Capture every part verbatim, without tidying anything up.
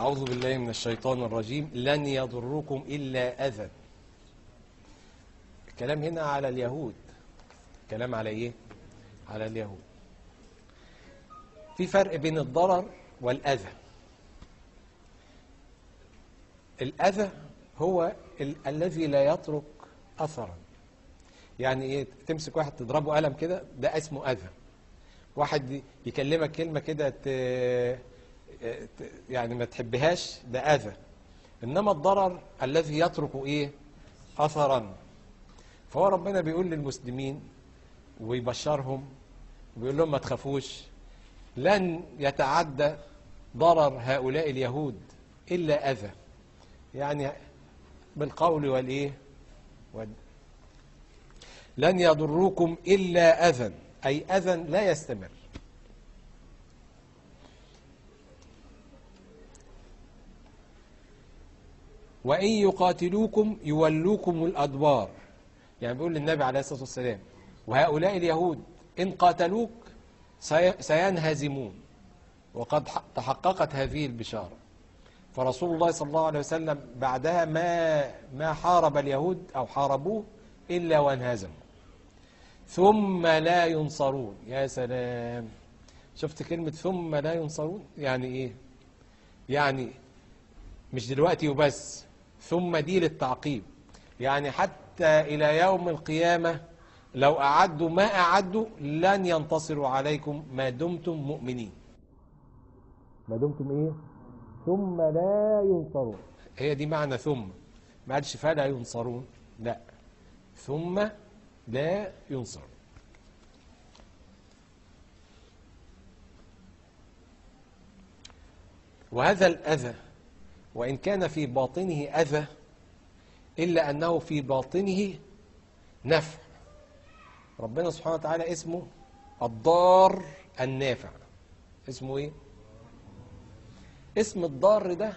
أعوذ بالله من الشيطان الرجيم. لن يضركم إلا أذى. الكلام هنا على اليهود. الكلام على إيه؟ على اليهود. في فرق بين الضرر والأذى. الأذى هو ال الذي لا يترك أثرا. يعني إيه؟ تمسك واحد تضربه قلم كده، ده اسمه أذى. واحد يكلمك كلمة كده يعني ما تحبهاش، ده أذى. إنما الضرر الذي يترك إيه؟ أثرا. فهو ربنا بيقول للمسلمين ويبشرهم ويقول لهم ما تخافوش، لن يتعدى ضرر هؤلاء اليهود إلا أذى، يعني بالقول والإيه وال... لن يضروكم إلا أذى، أي أذى لا يستمر. وإن يقاتلوكم يولوكم الأدبار، يعني بيقول للنبي عليه الصلاة والسلام وهؤلاء اليهود إن قاتلوك سينهزمون، وقد تحققت هذه البشارة. فرسول الله صلى الله عليه وسلم بعدها ما ما حارب اليهود أو حاربوه إلا وانهزموا، ثم لا ينصرون. يا سلام، شفت كلمة ثم لا ينصرون؟ يعني إيه؟ يعني مش دلوقتي وبس، ثم دي للتعقيب، يعني حتى إلى يوم القيامة لو أعدوا ما أعدوا لن ينتصروا عليكم ما دمتم مؤمنين. ما دمتم إيه؟ ثم لا ينصرون. هي دي معنى ثم، ما قالش فلا ينصرون، لا، ثم لا ينصرون. وهذا الأذى وإن كان في باطنه أذى إلا أنه في باطنه نفع. ربنا سبحانه وتعالى اسمه الضار النافع. اسمه إيه؟ اسم الضار ده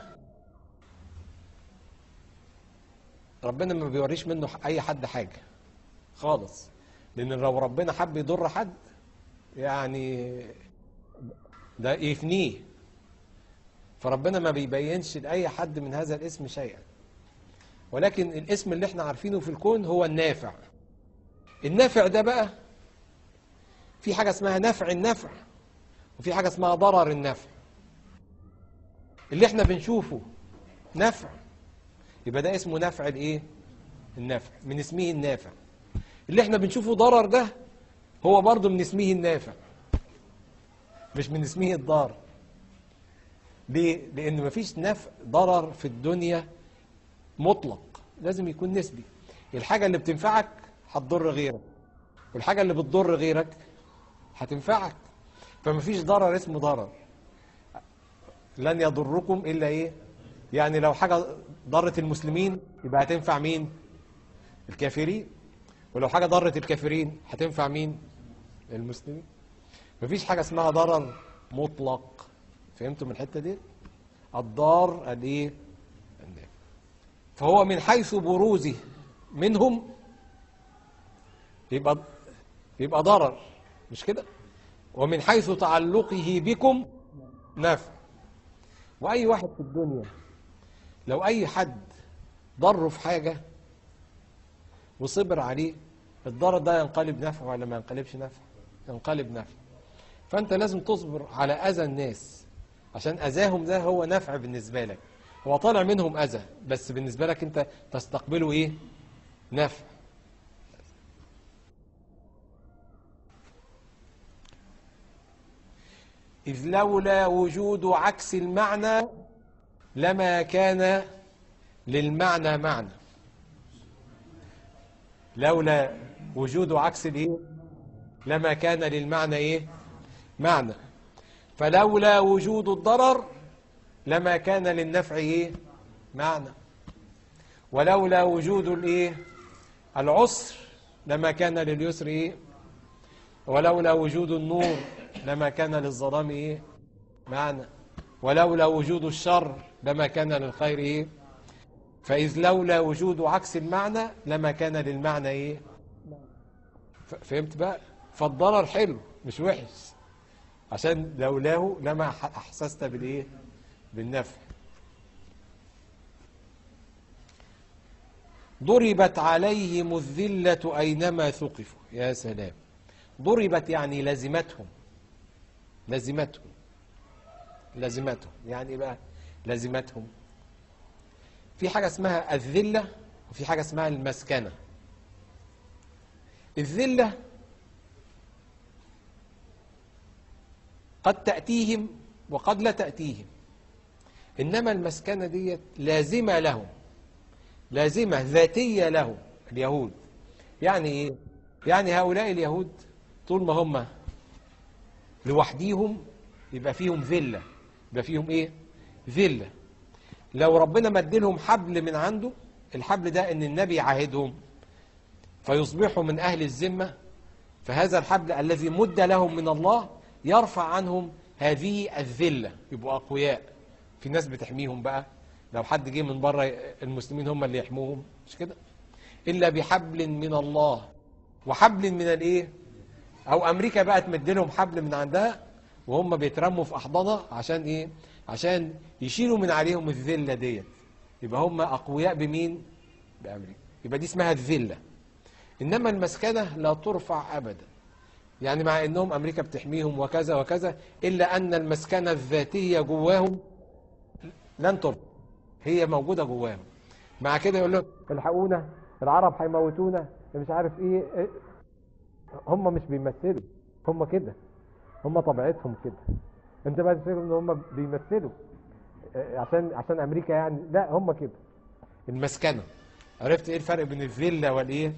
ربنا ما بيوريش منه أي حد حاجة خالص، لأن لو ربنا حب يضر حد يعني ده يفنيه، فربنا ما بيبينش لأي حد من هذا الاسم شيئا. ولكن الاسم اللي احنا عارفينه في الكون هو النافع. النافع ده بقى في حاجة اسمها نفع النفع، وفي حاجة اسمها ضرر النفع. اللي احنا بنشوفه نفع يبقى ده اسمه نفع الايه؟ النفع، من اسمه النافع. اللي احنا بنشوفه ضرر ده هو برضه من اسمه النافع، مش من اسمه الضار. ليه؟ لأن مفيش نفع ضرر في الدنيا مطلق، لازم يكون نسبي. الحاجة اللي بتنفعك هتضر غيرك، والحاجة اللي بتضر غيرك هتنفعك. فمفيش ضرر اسمه ضرر. لن يضركم إلا إيه؟ يعني لو حاجة ضرت المسلمين يبقى هتنفع مين؟ الكافرين. ولو حاجة ضرت الكافرين هتنفع مين؟ المسلمين. مفيش حاجة اسمها ضرر مطلق. فهمتوا من الحتة دي؟ الضار الايه؟ النافع. فهو من حيث بروزه منهم يبقى يبقى ضرر، مش كده؟ ومن حيث تعلقه بكم نافع. واي واحد في الدنيا لو اي حد ضره في حاجة وصبر عليه، الضرر ده ينقلب نفع ولا ما ينقلبش نفع؟ ينقلب نفع. فانت لازم تصبر على اذى الناس، عشان اذاهم ده هو نفع بالنسبة لك. هو طالع منهم اذى بس بالنسبة لك انت تستقبله ايه؟ نفع. إذ لولا وجود عكس المعنى لما كان للمعنى معنى. لولا وجود عكس الايه؟ لما كان للمعنى ايه؟ معنى. فلولا وجود الضرر لما كان للنفع ايه؟ معنى. ولولا وجود الايه؟ العسر لما كان لليسر ايه؟ ولولا وجود النور لما كان للظلام ايه؟ معنى. ولولا وجود الشر لما كان للخير ايه؟ فإذ لولا وجود عكس المعنى لما كان للمعنى ايه؟ فهمت بقى؟ فالضرر حلو مش وحش، عشان لولاه لما احسست بالايه؟ بالنفع. ضربت عليهم الذلة أينما ثقفوا. يا سلام، ضربت يعني لزمتهم، لزمتهم لزمتهم يعني ايه بقى لزمتهم؟ في حاجة اسمها الذلة وفي حاجة اسمها المسكنة. الذلة قد تأتيهم وقد لا تأتيهم، إنما المسكنة دي لازمة لهم، لازمة ذاتية لهم اليهود. يعني إيه؟ يعني هؤلاء اليهود طول ما هم لوحديهم يبقى فيهم ذلة، يبقى فيهم إيه؟ ذلة. لو ربنا مدلهم حبل من عنده، الحبل ده إن النبي عاهدهم فيصبحوا من أهل الذمة، فهذا الحبل الذي مد لهم من الله يرفع عنهم هذه الذلة، يبقوا أقوياء. في ناس بتحميهم بقى، لو حد جه من بره المسلمين هم اللي يحموهم، مش كده؟ إلا بحبل من الله وحبل من الإيه؟ أو أمريكا بقى تمد لهم حبل من عندها وهم بيترموا في أحضانها عشان إيه؟ عشان يشيلوا من عليهم الذلة ديت. يبقى هم أقوياء بمين؟ بأمريكا. يبقى دي اسمها الذلة. إنما المسكنة لا ترفع أبدا، يعني مع إنهم أمريكا بتحميهم وكذا وكذا، إلا أن المسكنة الذاتية جواهم لن ترفع، هي موجودة جواهم. مع كده يقول لهم الحقونا، العرب هيموتونا، مش عارف إيه, إيه. هم مش بيمثلوا، هم كده، هم طبيعتهم كده. أنت بقى تفكر إن هم بيمثلوا عشان عشان أمريكا يعني، لا هم كده. المسكنة، عرفت إيه الفرق بين الذلة والإيه؟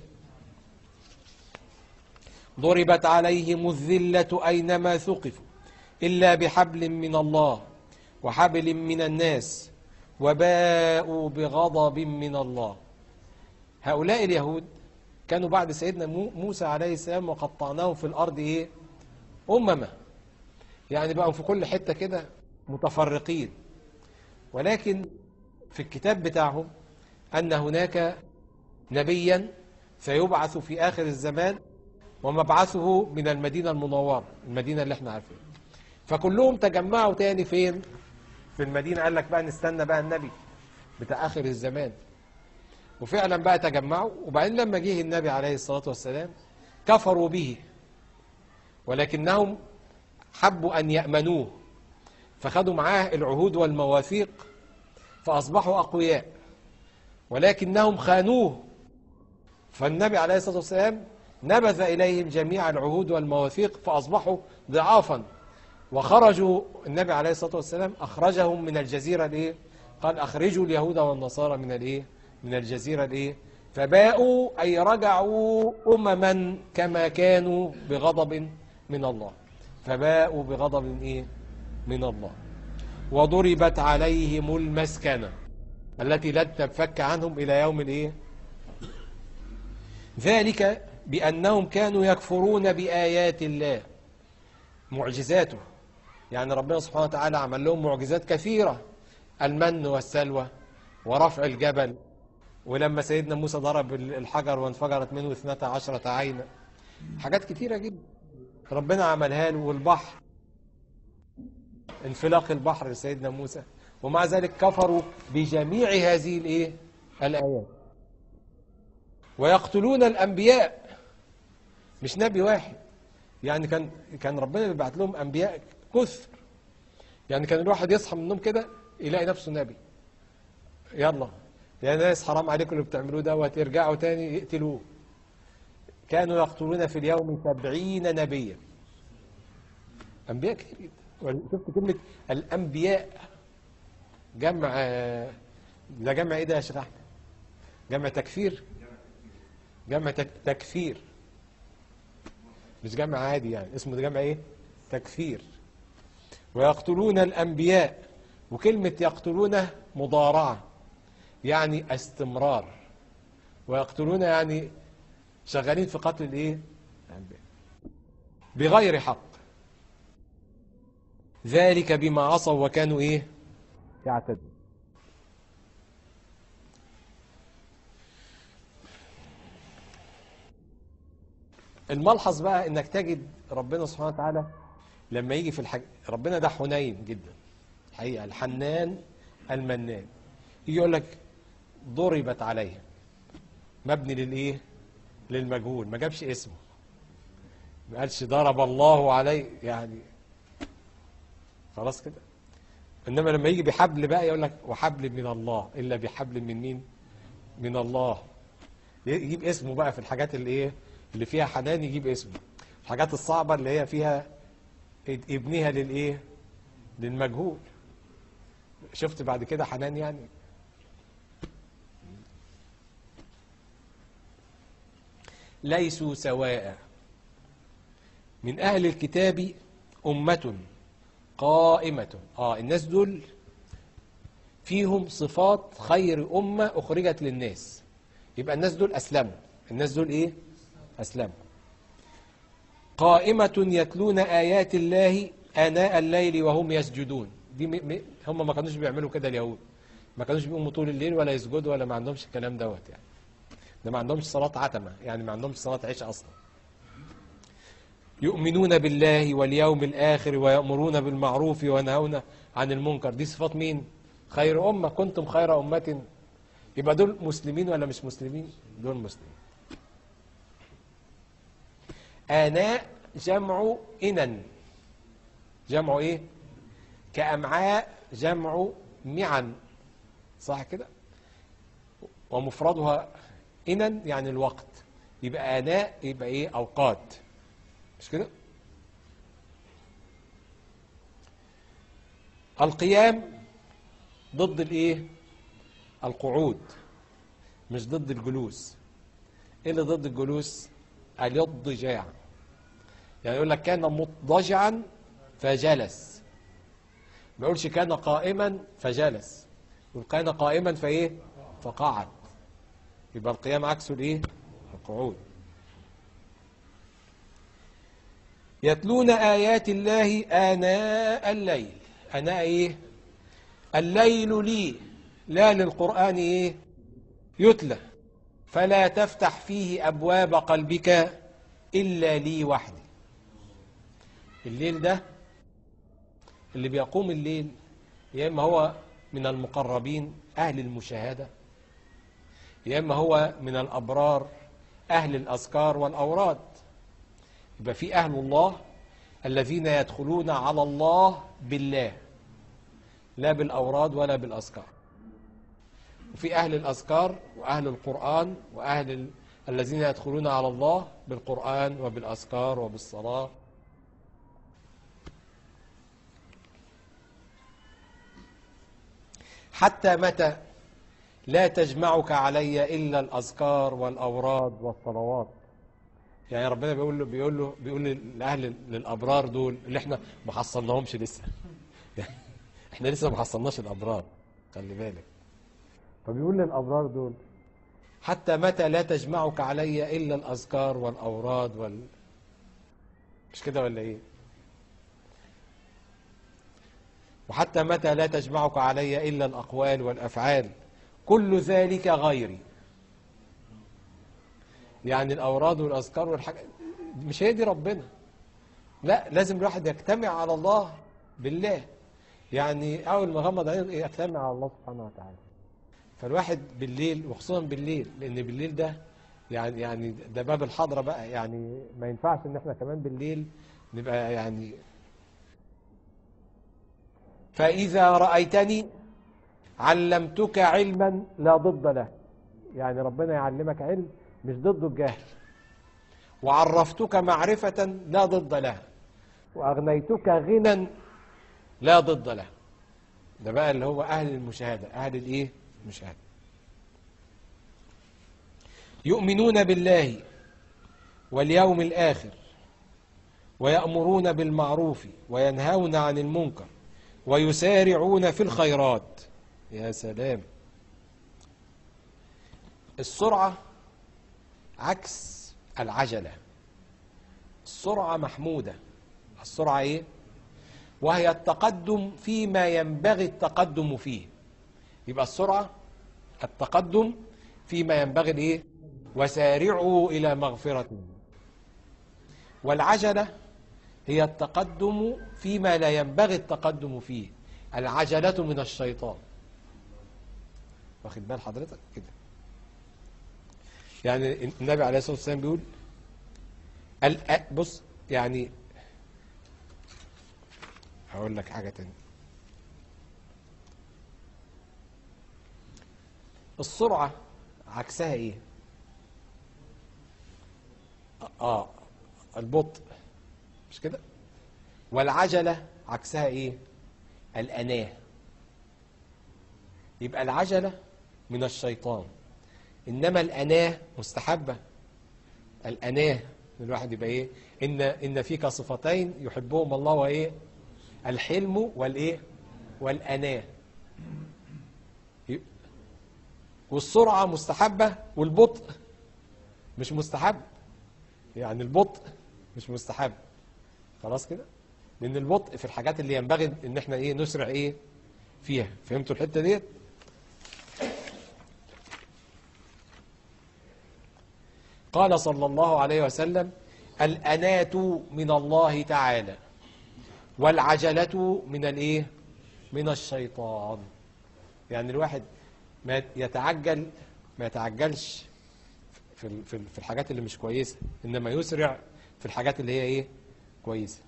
ضربت عليهم الذلة أينما ثقفوا إلا بحبل من الله وحبل من الناس وباءوا بغضب من الله. هؤلاء اليهود كانوا بعد سيدنا موسى عليه السلام وقطعناهم في الأرض إيه؟ أمما، يعني بقوا في كل حتة كده متفرقين. ولكن في الكتاب بتاعهم أن هناك نبيا سيبعث في آخر الزمان ومبعثه من المدينة المنورة، المدينة اللي احنا عارفين. فكلهم تجمعوا تاني فين؟ في المدينة. قال لك بقى نستنى بقى النبي بتاع آخر الزمان. وفعلا بقى تجمعوا، وبعدين لما جه النبي عليه الصلاة والسلام كفروا به، ولكنهم حبوا أن يأمنوه فخدوا معاه العهود والمواثيق فأصبحوا أقوياء، ولكنهم خانوه. فالنبي عليه الصلاة والسلام نبذ إليهم جميع العهود والمواثيق فأصبحوا ضعافا، وخرجوا. النبي عليه الصلاة والسلام أخرجهم من الجزيرة الإيه؟ قال أخرجوا اليهود والنصارى من الإيه؟ من الجزيرة الإيه؟ فباءوا أي رجعوا أمما كما كانوا بغضب من الله، فباءوا بغضب إيه؟ من الله. وضربت عليهم المسكنة التي لن تنفك عنهم إلى يوم الإيه؟ ذلك بأنهم كانوا يكفرون بآيات الله، معجزاته. يعني ربنا سبحانه وتعالى عمل لهم معجزات كثيرة، المن والسلوى ورفع الجبل، ولما سيدنا موسى ضرب الحجر وانفجرت منه اثنتا عشرة عينا، حاجات كثيرة جدا ربنا عملها له. والبحر، انفلاق البحر لسيدنا موسى، ومع ذلك كفروا بجميع هذه الايه؟ الآيات. ويقتلون الأنبياء، مش نبي واحد، يعني كان كان ربنا بيبعت لهم أنبياء كثر. يعني كان الواحد يصحى من النوم كده يلاقي نفسه نبي. يلا يا ناس حرام عليكم اللي بتعملوه ده، وترجعوا تاني يقتلوه. كانوا يقتلون في اليوم سبعين نبيا، أنبياء كتير. شفت كلمة الأنبياء جمع، ده جمع إيه ده يا شيخ أحمد؟ جمع تكفير، جمع تكفير، مش جمع عادي يعني، اسمه ده جمع إيه؟ تكفير. ويقتلون الأنبياء، وكلمة يقتلون مضارعة يعني استمرار، ويقتلون يعني شغالين في قتل الإيه؟ الأنبياء بغير حق. ذلك بما عصوا وكانوا إيه؟ يعتدون. الملحظ بقى انك تجد ربنا سبحانه وتعالى لما يجي في الحاجة، ربنا ده حنين جدا الحقيقة، الحنان المنان. يجي يقول لك ضربت عليهم، مبني للايه؟ للمجهول، ما جابش اسمه، ما قالش ضرب الله عليه يعني، خلاص كده. انما لما يجي بحبل بقى يقول لك وحبل من الله، الا بحبل من مين؟ من الله. يجيب اسمه بقى في الحاجات اللي ايه اللي فيها حنان، يجيب اسمه. الحاجات الصعبة اللي هي فيها ابنها للايه؟ للمجهول. شفت بعد كده حنان يعني. ليسوا سواء، من أهل الكتاب أمة قائمة. اه الناس دول فيهم صفات خير أمة أخرجت للناس. يبقى الناس دول أسلموا. الناس دول إيه؟ أسلموا. قائمة يتلون آيات الله آناء الليل وهم يسجدون. دي م... م... هم ما كانوش بيعملوا كده اليهود، ما كانوش بيقوموا طول الليل ولا يسجدوا ولا ما عندهمش الكلام دوت يعني. ده ما عندهمش صلاة عتمة، يعني ما عندهمش صلاة عشاء أصلا. يؤمنون بالله واليوم الآخر ويأمرون بالمعروف وينهون عن المنكر. دي صفات مين؟ خير أمة، كنتم خير أمة. يبقى دول مسلمين ولا مش مسلمين؟ دول مسلمين. آناء جمع إنن. جمع إيه؟ كأمعاء جمع معن، صح كده؟ ومفردها إنن يعني الوقت. يبقى آناء يبقى إيه؟ أوقات، مش كده؟ القيام ضد الايه؟ القعود، مش ضد الجلوس. ايه اللي ضد الجلوس؟ الاضطجاع. يعني يقول لك كان مضطجعا فجلس، ما يقولش كان قائما فجلس، يقول كان قائما فايه؟ فقعد. يبقى القيام عكسه الايه؟ القعود. يتلون آيات الله آناء الليل. آناء إيه؟ الليل لي، لا للقرآن إيه؟ يتلى، فلا تفتح فيه أبواب قلبك إلا لي وحدي. الليل ده اللي بيقوم الليل يا إما هو من المقربين أهل المشاهدة، يا إما هو من الأبرار أهل الأذكار والأوراد. يبقى في أهل الله الذين يدخلون على الله بالله، لا بالأوراد ولا بالأذكار. وفي أهل الأذكار وأهل القرآن وأهل ال... الذين يدخلون على الله بالقرآن وبالأذكار وبالصلاة. حتى متى لا تجمعك علي إلا الأذكار والأوراد والصلوات. يعني ربنا بيقول له بيقول له بيقول للاهل للابرار دول اللي احنا ما حصلناهمش لسه يعني احنا لسه ما حصلناش الابرار، خلي بالك. فبيقول للابرار دول حتى متى لا تجمعك علي الا الاذكار والاوراد وال مش كده ولا ايه؟ وحتى متى لا تجمعك علي الا الاقوال والافعال كل ذلك غيري. يعني الأوراد والأذكار والحاجات مش هي دي ربنا، لا، لازم الواحد يجتمع على الله بالله. يعني أول ما غمض عينه يجتمع على الله سبحانه وتعالى. فالواحد بالليل، وخصوصا بالليل، لأن بالليل ده يعني يعني ده باب الحضرة بقى، يعني ما ينفعش إن احنا كمان بالليل نبقى يعني. فإذا رأيتني علمتك علما لا ضد له. يعني ربنا يعلمك علم مش ضده الجهل. وعرفتك معرفة لا ضد لها، وأغنيتك غنى لا ضد له. ده بقى اللي هو أهل المشاهدة، أهل الإيه؟ المشاهدة. يؤمنون بالله واليوم الآخر ويأمرون بالمعروف وينهون عن المنكر ويسارعون في الخيرات. يا سلام. السرعة عكس العجلة. السرعة محمودة. السرعة ايه؟ وهي التقدم فيما ينبغي التقدم فيه. يبقى السرعة التقدم فيما ينبغي الايه؟ وسارعوا إلى مغفرة. والعجلة هي التقدم فيما لا ينبغي التقدم فيه. العجلة من الشيطان. واخد بال حضرتك كده؟ يعني النبي عليه الصلاة والسلام بيقول بص يعني هقول لك حاجة تانية. السرعة عكسها ايه؟ اه البطء، مش كده؟ والعجلة عكسها ايه؟ الأناة. يبقى العجلة من الشيطان، إنما الأناة مستحبة. الأناة الواحد يبقى ايه؟ إن إن فيك صفتين يحبهم الله وايه؟ الحلم والايه؟ والأناة. والسرعة مستحبة والبطء مش مستحب. يعني البطء مش مستحب، خلاص كده؟ لأن البطء في الحاجات اللي ينبغي إن احنا ايه؟ نسرع ايه؟ فيها. فهمتوا الحتة ديت؟ قال صلى الله عليه وسلم: الأناة من الله تعالى والعجلة من الايه؟ من الشيطان. يعني الواحد ما يتعجل ما يتعجلش في في الحاجات اللي مش كويسة، إنما يسرع في الحاجات اللي هي ايه؟ كويسة.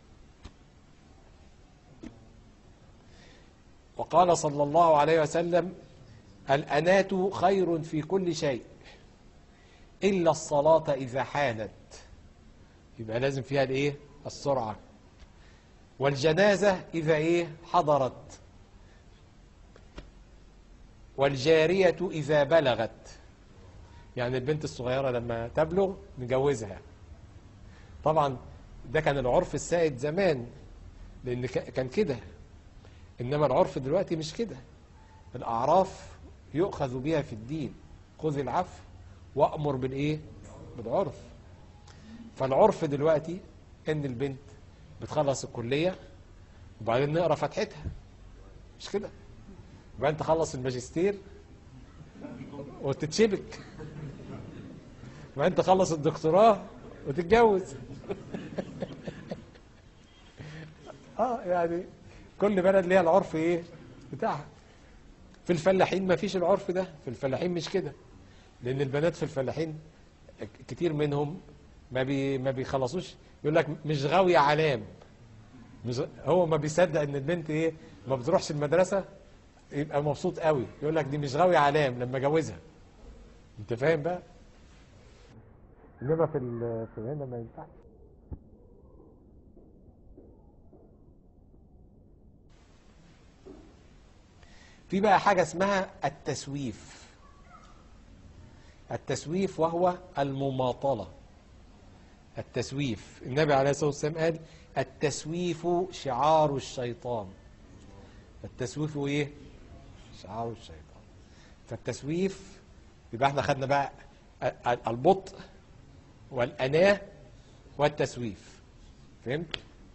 وقال صلى الله عليه وسلم: الأناة خير في كل شيء إلا الصلاة إذا حانت. يبقى لازم فيها الايه؟ السرعة. والجنازة إذا ايه؟ حضرت. والجارية إذا بلغت. يعني البنت الصغيرة لما تبلغ نجوزها. طبعا ده كان العرف السائد زمان، لأن كان كده. إنما العرف دلوقتي مش كده. الأعراف يؤخذ بها في الدين. خذ العفو وأمر بالإيه؟ بالعرف. فالعرف دلوقتي إن البنت بتخلص الكلية وبعدين نقرأ فتحتها، مش كده؟ وبعدين تخلص الماجستير وتتشبك، وبعدين تخلص الدكتوراه وتتجوز. اه يعني كل بلد ليها العرف ايه بتاعها. في الفلاحين ما فيش العرف ده. في الفلاحين مش كده، لان البنات في الفلاحين كتير منهم ما بي ما بيخلصوش. يقول لك مش غاوية علام. مش هو ما بيصدق ان البنت ايه؟ ما بتروحش المدرسة، يبقى مبسوط قوي. يقول لك دي مش غاوية علام لما جوزها. انت فاهم بقى؟ انما في في هنا ما ينفعش. في بقى حاجة اسمها التسويف. التسويف وهو المماطلة. التسويف، النبي عليه الصلاة والسلام قال: التسويف شعار الشيطان. التسويف ايه؟ شعار الشيطان. فالتسويف يبقى احنا خدنا بقى البطء والأناة والتسويف. فهمت؟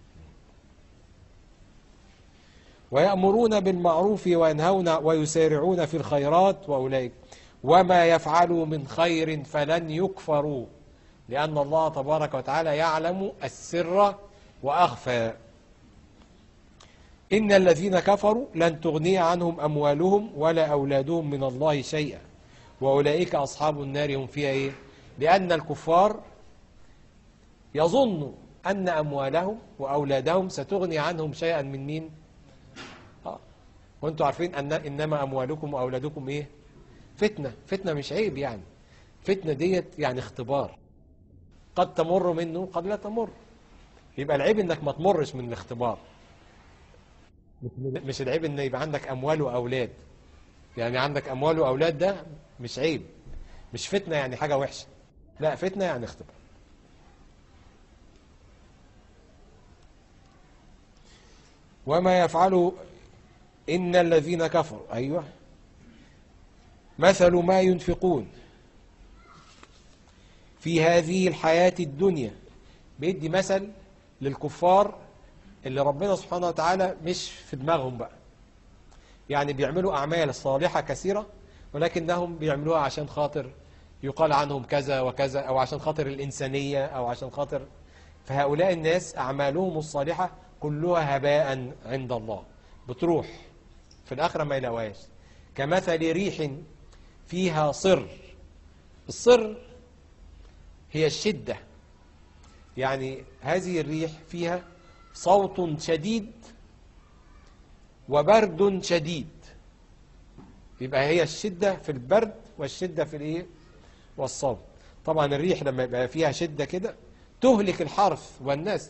ويأمرون بالمعروف وينهون ويسارعون في الخيرات وأولئك وما يفعلوا من خير فلن يكفروا لأن الله تبارك وتعالى يعلم السر وأخفى. إن الذين كفروا لن تغني عنهم أموالهم ولا أولادهم من الله شيئا وأولئك أصحاب النار هم فيها إيه؟ لأن الكفار يظنوا أن أموالهم وأولادهم ستغني عنهم شيئا من مين؟ آه. وأنتم عارفين أن إنما أموالكم وأولادكم إيه؟ فتنة. فتنة مش عيب يعني. فتنة ديت يعني اختبار، قد تمر منه قد لا تمر. يبقى العيب إنك ما تمرش من الاختبار، مش العيب إن يبقى عندك أموال وأولاد. يعني عندك أموال وأولاد ده مش عيب، مش فتنة يعني حاجة وحشة، لا، فتنة يعني اختبار. وما يفعلوا إن الذين كفروا، أيوة، مثل ما ينفقون في هذه الحياة الدنيا. بيدي مثل للكفار اللي ربنا سبحانه وتعالى مش في دماغهم بقى. يعني بيعملوا أعمال صالحة كثيرة ولكنهم بيعملوها عشان خاطر يقال عنهم كذا وكذا، أو عشان خاطر الإنسانية، أو عشان خاطر. فهؤلاء الناس أعمالهم الصالحة كلها هباء عند الله، بتروح في الآخرة ما يلاقوهاش. كمثل ريح فيها صر. الصر هي الشدة. يعني هذه الريح فيها صوت شديد وبرد شديد، يبقى هي الشدة في البرد والشدة في الايه والصوت. طبعا الريح لما يبقى فيها شدة كده تهلك الحرث والناس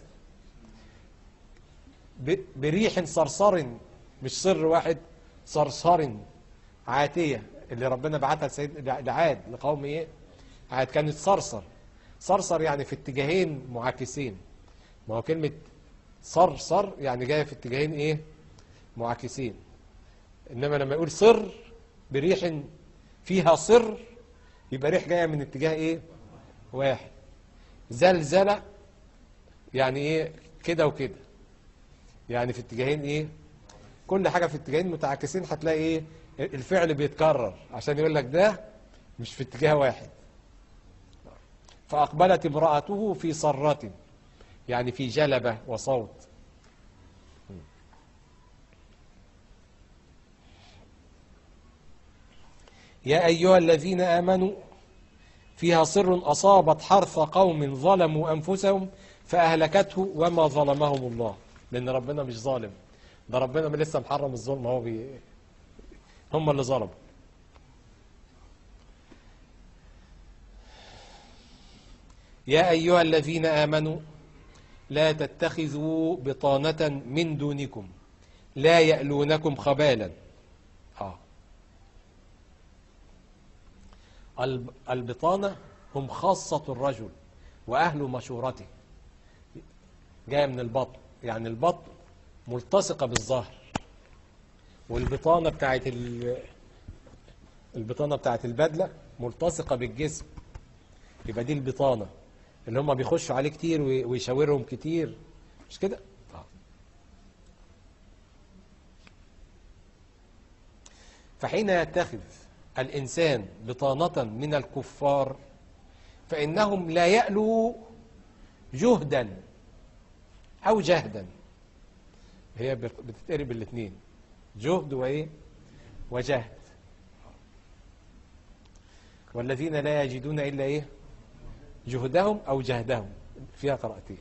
بريح صرصر، مش صر واحد، صرصر عاتية اللي ربنا بعتها لسيد لعاد لقوم ايه عاد، كانت صرصر. صرصر يعني في اتجاهين معاكسين، ما هو كلمة صرصر يعني جاية في اتجاهين ايه معاكسين. انما لما يقول صر بريح فيها صر يبقى ريح جاية من اتجاه ايه واحد. زلزلة يعني ايه كده وكده، يعني في اتجاهين ايه، كل حاجة في اتجاهين متعاكسين هتلاقي ايه الفعل بيتكرر عشان يقول لك ده مش في اتجاه واحد. فأقبلت امرأته في صرة، يعني في جلبة وصوت. يا أيها الذين آمنوا فيها صر أصابت حرث قوم ظلموا أنفسهم فأهلكته وما ظلمهم الله، لأن ربنا مش ظالم، ده ربنا لسه محرم الظلم، هو بي هم اللي ظلموا. يا أيها الذين آمنوا لا تتخذوا بطانة من دونكم لا يألونكم خبالا. آه. البطانة هم خاصة الرجل وأهل مشورته، جاية من البطن، يعني البطن ملتصقة بالظهر، والبطانة بتاعت البطانة بتاعت البدلة ملتصقة بالجسم، يبقى دي البطانة اللي هم بيخشوا عليه كتير ويشاورهم كتير، مش كده؟ فحين يتخذ الإنسان بطانة من الكفار فإنهم لا يألوا جهدا أو جهدا، هي بتتقرب الاثنين، جهد وإيه وجهد. والذين لا يجدون إلا إيه جهدهم أو جهدهم، فيها قراءتين.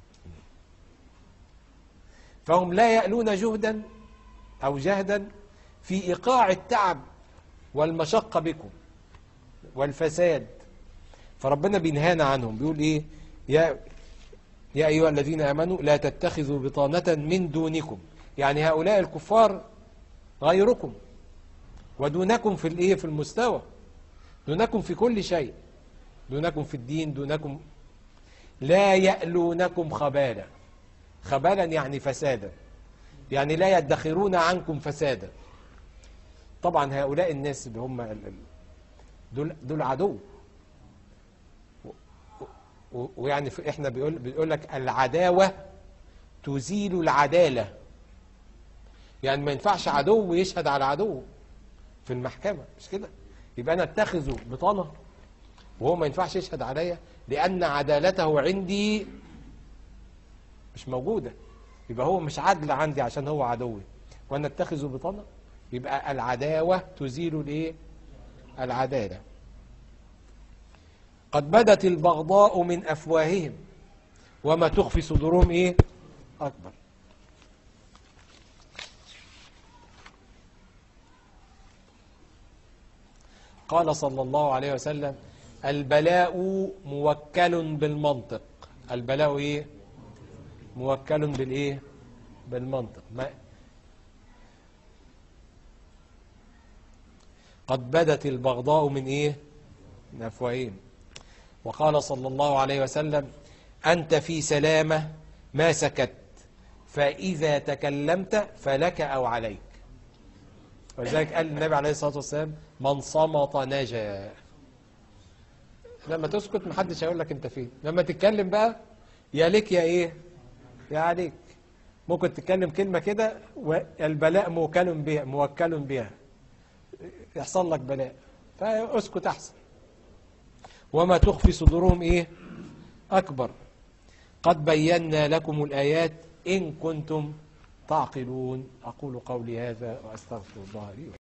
فهم لا يألون جهدا أو جهدا في إيقاع التعب والمشقة بكم والفساد، فربنا بينهانا عنهم، بيقول إيه يا يا أيها الذين آمنوا لا تتخذوا بطانة من دونكم، يعني هؤلاء الكفار غيركم ودونكم في الإيه في المستوى، دونكم في كل شيء، دونكم في الدين، دونكم لا يألونكم خبالا. خبالا يعني فسادا، يعني لا يدخرون عنكم فسادا. طبعا هؤلاء الناس اللي هم دول دول عدو، ويعني احنا بيقول بيقول لك العداوة تزيل العدالة، يعني ما ينفعش عدو يشهد على عدو في المحكمة، مش كده؟ يبقى انا اتخذه بطانة وهو ما ينفعش يشهد عليا لأن عدالته عندي مش موجودة، يبقى هو مش عدل عندي عشان هو عدوي، وانا اتخذه بطانة. يبقى العداوة تزيل الايه العدالة. قد بدت البغضاء من أفواههم وما تخفي صدورهم ايه أكبر. قال صلى الله عليه وسلم البلاء موكل بالمنطق. البلاء ايه موكل بالايه بالمنطق. ما قد بدت البغضاء من ايه من أفواههم. وقال صلى الله عليه وسلم أنت في سلامة ما سكت فإذا تكلمت فلك أو عليك. ولذلك قال النبي عليه الصلاة والسلام من صمت نجا. لما تسكت محدش هيقول لك انت فين، لما تتكلم بقى يا ليك يا ايه يا عليك. ممكن تتكلم كلمة كده والبلاء موكل بها موكل بها يحصل لك بلاء، فاسكت احسن. وما تخفي صدورهم ايه اكبر. قد بينا لكم الآيات إن كنتم تعقلون. أقول قولي هذا وأستغفر الله لي.